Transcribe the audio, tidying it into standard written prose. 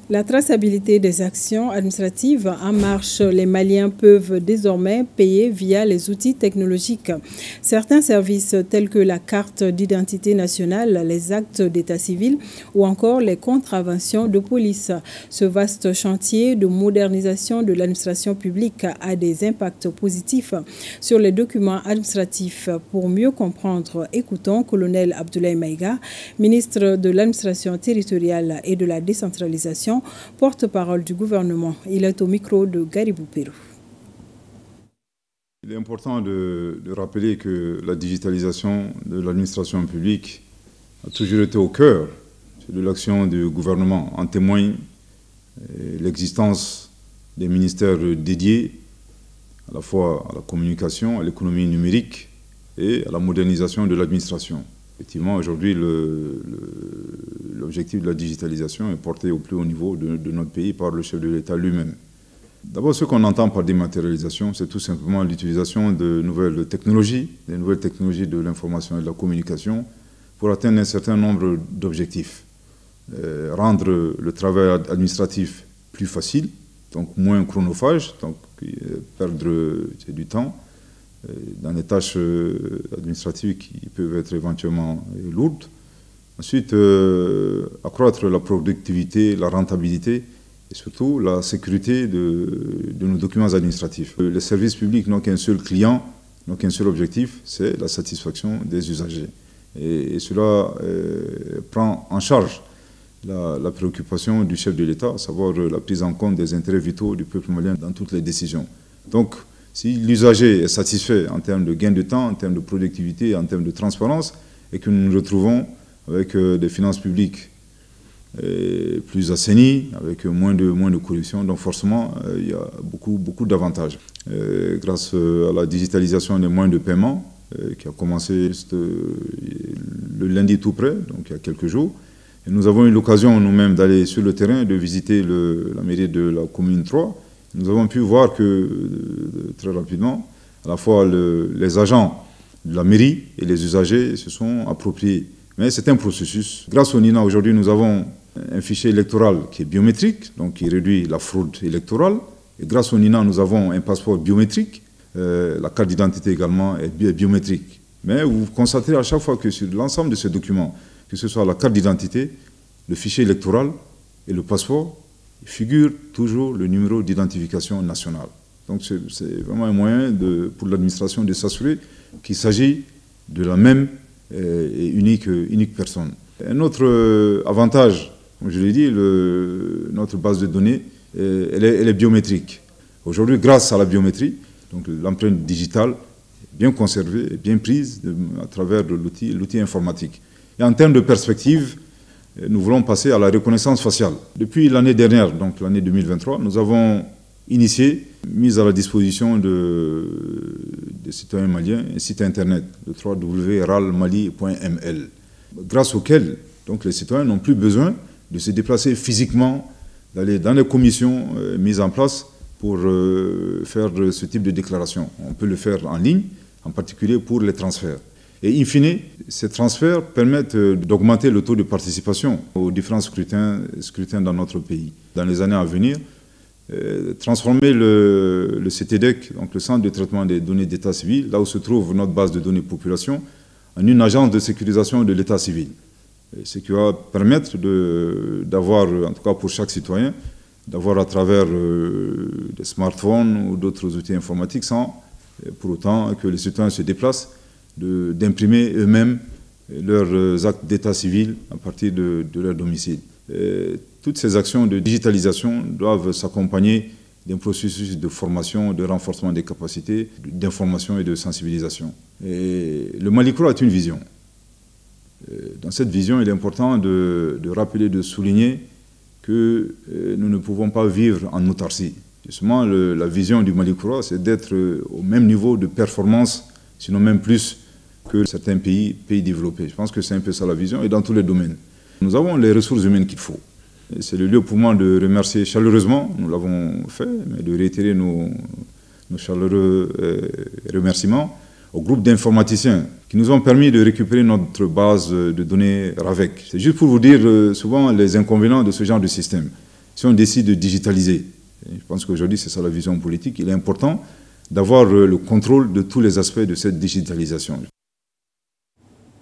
La traçabilité des actions administratives en marche, les Maliens peuvent désormais payer via les outils technologiques. Certains services tels que la carte d'identité nationale, les actes d'état civil ou encore les contraventions de police. Ce vaste chantier de modernisation de l'administration publique a des impacts positifs sur les documents administratifs. Pour mieux comprendre, écoutons Colonel Abdoulaye Maïga, ministre de l'administration territoriale et de la décentralisation, porte-parole du gouvernement. Il est au micro de Garibou Pérou. Il est important de rappeler que la digitalisation de l'administration publique a toujours été au cœur de l'action du gouvernement. En témoigne l'existence des ministères dédiés à la fois à la communication, à l'économie numérique et à la modernisation de l'administration. Effectivement, aujourd'hui, l'objectif de la digitalisation est porté au plus haut niveau de notre pays par le chef de l'État lui-même. D'abord, ce qu'on entend par dématérialisation, c'est tout simplement l'utilisation de nouvelles technologies, des nouvelles technologies de l'information et de la communication pour atteindre un certain nombre d'objectifs. Rendre le travail administratif plus facile, donc moins chronophage, donc perdre du temps dans les tâches administratives qui peuvent être éventuellement lourdes. Ensuite, accroître la productivité, la rentabilité et surtout la sécurité de nos documents administratifs. Les services publics n'ont qu'un seul client, n'ont qu'un seul objectif, c'est la satisfaction des usagers. Et cela prend en charge la préoccupation du chef de l'État, à savoir la prise en compte des intérêts vitaux du peuple malien dans toutes les décisions. Donc, si l'usager est satisfait en termes de gain de temps, en termes de productivité, en termes de transparence, et que nous nous retrouvons avec des finances publiques plus assainies, avec moins de corruption, donc forcément, il y a beaucoup d'avantages. Grâce à la digitalisation des moyens de paiement, qui a commencé juste, le lundi tout près, donc il y a quelques jours, et nous avons eu l'occasion nous-mêmes d'aller sur le terrain, de visiter la mairie de la commune 3. Nous avons pu voir que, très rapidement, à la fois les agents de la mairie et les usagers se sont appropriés. Mais c'est un processus. Grâce au NINA, aujourd'hui, nous avons un fichier électoral qui est biométrique, donc qui réduit la fraude électorale. Et grâce au NINA, nous avons un passeport biométrique. La carte d'identité également est biométrique. Mais vous constaterez à chaque fois que sur l'ensemble de ces documents, que ce soit la carte d'identité, le fichier électoral et le passeport, il figure toujours le numéro d'identification nationale. Donc c'est vraiment un moyen pour l'administration de s'assurer qu'il s'agit de la même et unique personne. Un autre avantage, comme je l'ai dit, notre base de données, elle est biométrique. Aujourd'hui, grâce à la biométrie, donc l'empreinte digitale est bien conservée et bien prise à travers l'outil informatique. Et en termes de perspective, nous voulons passer à la reconnaissance faciale. Depuis l'année dernière, donc l'année 2023, nous avons initié, mis à la disposition des citoyens maliens, un site internet, le www.ralmali.ml, grâce auquel donc, les citoyens n'ont plus besoin de se déplacer physiquement, d'aller dans les commissions mises en place pour faire ce type de déclaration. On peut le faire en ligne, en particulier pour les transferts. Et in fine, ces transferts permettent d'augmenter le taux de participation aux différents scrutins dans notre pays. Dans les années à venir, transformer le CTDEC, donc le Centre de traitement des données d'état civil, là où se trouve notre base de données population, en une agence de sécurisation de l'état civil. Ce qui va permettre d'avoir, en tout cas pour chaque citoyen, d'avoir à travers des smartphones ou d'autres outils informatiques sans pour autant que les citoyens se déplacent, d'imprimer eux-mêmes leurs actes d'état civil à partir de leur domicile. Toutes ces actions de digitalisation doivent s'accompagner d'un processus de formation, de renforcement des capacités, d'information et de sensibilisation. Et le Malikura est une vision. Dans cette vision, il est important de rappeler, de souligner que nous ne pouvons pas vivre en autarcie. Justement, la vision du Malikura, c'est d'être au même niveau de performance, sinon même plus, que certains pays développés. Je pense que c'est un peu ça la vision, et dans tous les domaines. Nous avons les ressources humaines qu'il faut. C'est le lieu pour moi de remercier chaleureusement, nous l'avons fait, mais de réitérer nos chaleureux remerciements au groupe d'informaticiens qui nous ont permis de récupérer notre base de données RAVEC. C'est juste pour vous dire souvent les inconvénients de ce genre de système. si on décide de digitaliser, je pense qu'aujourd'hui c'est ça la vision politique, il est important d'avoir le contrôle de tous les aspects de cette digitalisation.